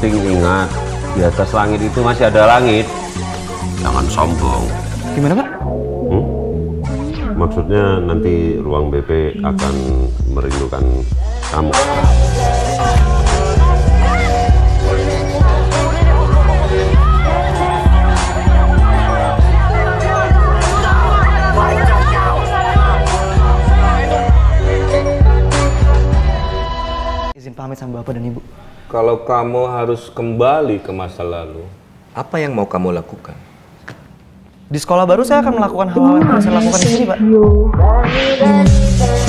penting ingat, di atas langit itu masih ada langit. Jangan sombong. Gimana, Pak? Maksudnya nanti ruang BP akan merindukan kamu. Izin pamit sama Bapak dan Ibu. Kalau kamu harus kembali ke masa lalu, Apa yang mau kamu lakukan? Di sekolah baru saya akan melakukan hal-hal yang pernah saya lakukan di sini, Pak.